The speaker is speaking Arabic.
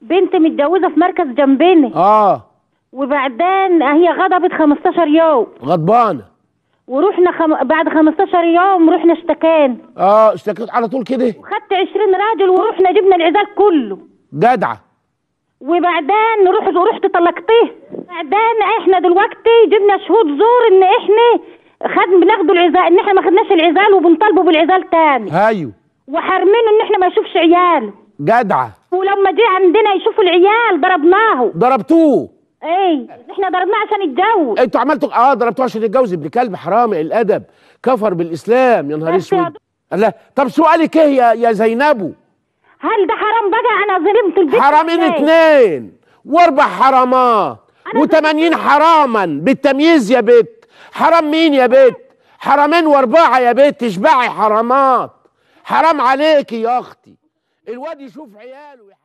بنت متجوزه في مركز جنبنا. وبعدين هي غضبت 15 يوم. غضبانه. ورحنا بعد 15 يوم رحنا اشتكينا. اشتكيت على طول كده؟ وخدت 20 راجل ورحنا جبنا العزال كله. جدعه. وبعدين رحت طلقتيه. بعدين احنا دلوقتي جبنا شهود زور ان احنا بناخدوا العزال، ان احنا ما خدناش العزال وبنطالبوا بالعزال تاني. ايوه. وحارمينه ان احنا ما يشوفش عياله. جدعه. ولما جه عندنا يشوفوا العيال ضربناه. ضربتوه؟ ايه، احنا ضربناه عشان يتجوز. انتوا عملتوا ضربتوه عشان يتجوز؟ ابن كلب حرامي الادب، كفر بالاسلام. يا نهار اسود. لا طب سؤالك ايه يا زينبو؟ هل ده حرام بقى؟ انا ظلمت البيت. حرامين 2 و4 حرامات و80 حراما بالتمييز يا بت. حرام مين يا بت؟ حرامين و4 يا بت، تشبعي حرامات. حرام عليكي يا اختي. الواد يشوف عياله